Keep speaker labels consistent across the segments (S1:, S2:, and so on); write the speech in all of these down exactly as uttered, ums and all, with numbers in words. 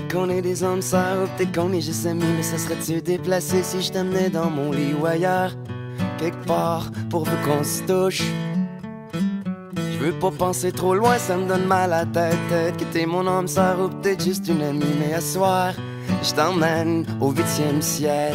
S1: Peut-être qu'on est des hommes sœurs, ou peut-être qu'on est juste amis, mais ça serait-tu déplacé si je t'amenais dans mon lit ou ailleurs, quelque part, pourvu qu'on se touche? Je veux pas penser trop loin, ça me donne mal à la tête. Peut-être que t'es mon âme sœur ou peut-être juste une amie, mais à soir, je t'emmène au huitième ciel.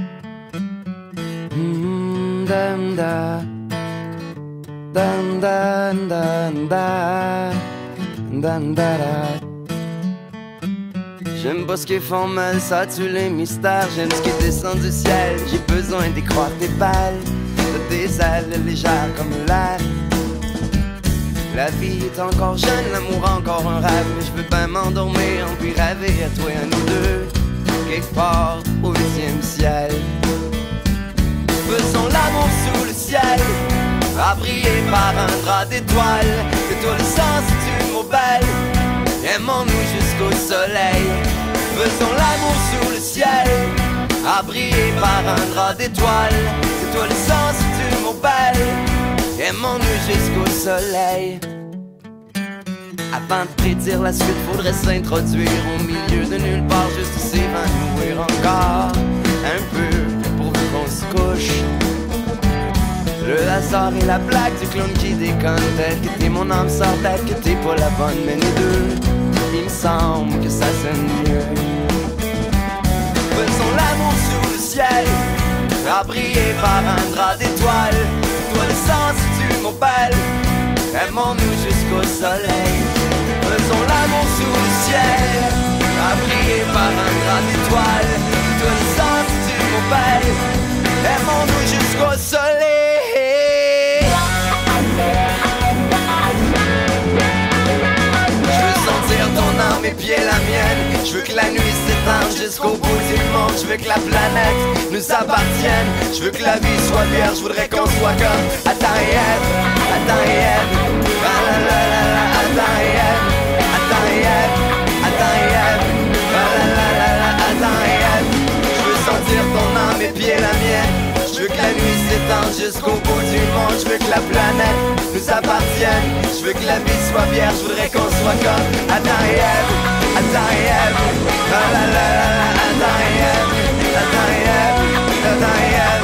S1: Mm, dam, da. Dan, dan, dan, da. Dan, da, da. J'aime pas ce qui font mal, ça tue les mystères. J'aime ce qui descend du ciel, j'ai besoin d'y croire tes balles. T'as des ailes légères comme l'air. La vie est encore jeune, l'amour encore un rêve. Mais je veux bien m'endormir, puis rêver à toi et à nous deux, quelque part au huitième ciel. Faisons l'amour sous le ciel, abrié par un drap d'étoiles. Que toi le sens c'est une mot belle, aimons-nous jusqu'au soleil. Faisons l'amour sous le ciel, abrié par un drap d'étoiles. Que toi le sens c'est une mot belle, aimons-nous jusqu'au soleil. Avant de prédire la suite, faudrait s'introduire au milieu de nulle part, juste s'évanouir encore un peu pourvu qu'on se couche. Le hasard et la blague du clown qui déconne. Peut-être que t'es mon âme sœur, peut-être que t'es pas la bonne, mais nous deux, il me semble que ça sonne mieux. Faisons l'amour sous le ciel, abrié par un drap d'étoiles. Toi le sens si tu m'appelles, aimons-nous jusqu'au soleil. Faisons l'amour sous le ciel, abrié par un drap d'étoiles. Toi le sens si tu m'appelles, aimons-nous jusqu'au soleil. Je veux sentir ton âme et pieds la mienne. Je veux que la nuit s'étende jusqu'au bout du monde. Je veux que la planète nous appartienne. Je veux que la vie soit vierge. Je voudrais qu'on soit comme Adam et Ève, Adam et Ève. Ah la la la la, Adam et Ève, Adam et Ève, Adam et Ève. Ah la la la la, Adam et Ève. Je veux sentir ton âme et pieds la mienne. Je veux que la nuit s'étende jusqu'au bout du monde. Je veux que la planète nous appartienne. Je veux que la vie soit vierge. Je voudrais qu'on soit comme Adam et Ève, Adam et Ève. Ah la la la la, Adam et Ève, Adam et Ève, Adam et Ève.